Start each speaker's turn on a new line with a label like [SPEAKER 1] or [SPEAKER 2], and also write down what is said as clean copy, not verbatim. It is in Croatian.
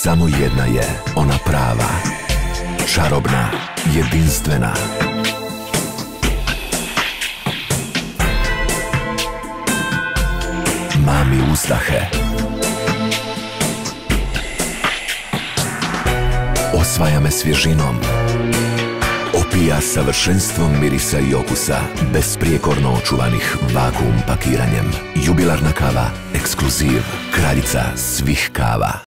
[SPEAKER 1] Samo jedna je ona prava, čarobna, jedinstvena. Mami uzdahe. Osvaja me svježinom. Opija savršenstvom mirisa i okusa, besprijekorno očuvanih vakuum pakiranjem. Jubilarna kava, ekskluziv, kraljica svih kava.